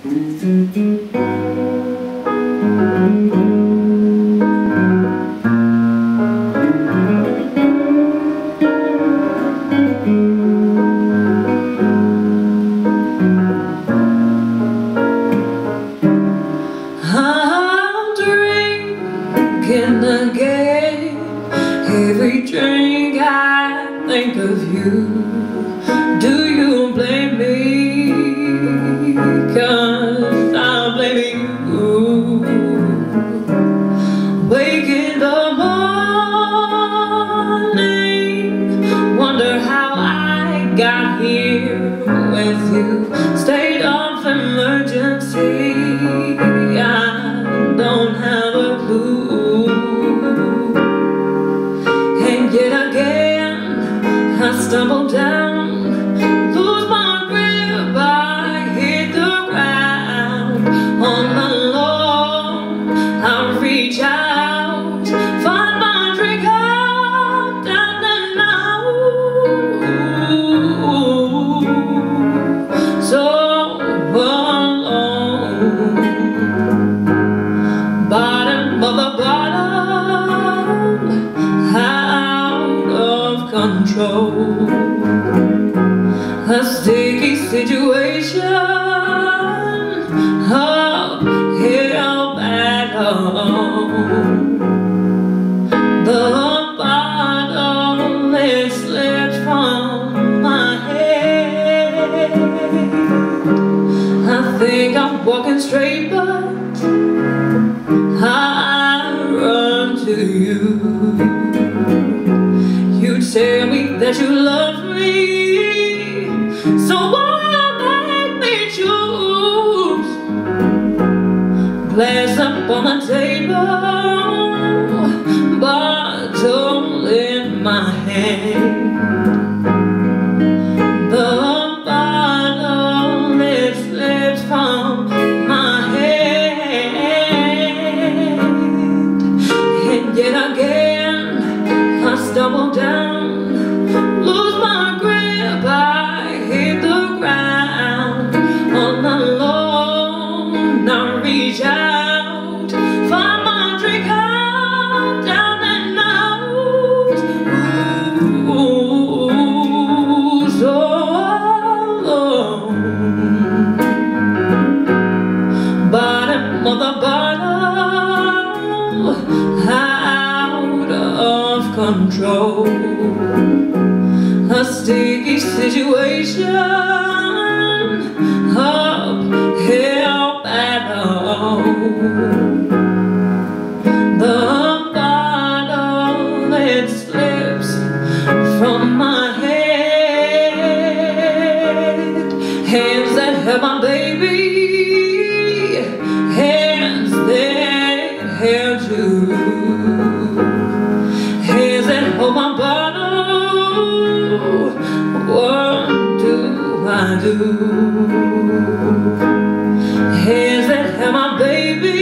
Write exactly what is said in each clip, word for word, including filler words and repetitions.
Drinking again. Every drink I think of you. Do you blame me? 'Cause I'm blaming you. Wake in the morning, wonder how I got here with you. State of emergency, I don't have a clue. And yet again I stumble down, lose my grip, I hit the ground. On my own I reach out, find my drink up, down and out. So alone, bottom of the bottom, out of control. A sticky situation, uphill battle. The bottle is slipped from my head. I think I'm walking straight, but I run to you. You tell me that you love me, so why make me choose? Glass up on the table, bottle in my hand. The bottle it slips from my hand. And yet again I stumble down, lose my grip, I hit the ground. On my own I reach out, find my drink up, down and out. Ooh, so alone, bottom of the bottle, out of control. A sticky situation, uphill battle. The bottle it slips from my head. Hands that held my baby, hands that held you. Hands that hold my bottle, what do I do? Hands that held my baby,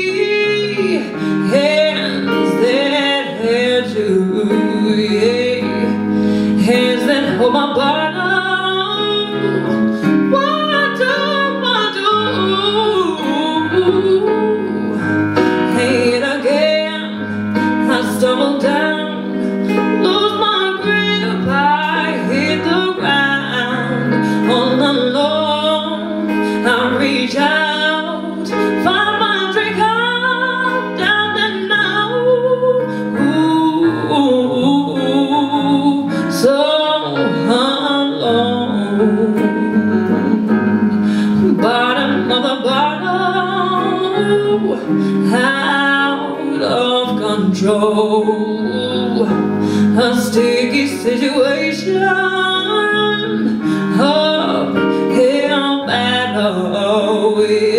hands that held you, yeah. Hands that hold my bottle, what do I do? And again I stumble down, lose my grip, I hit the ground. All alone I reach out, find my drink up, down and out. Ooh, so alone, bottom of the bottle, out of control. A sticky situation, uphill battle.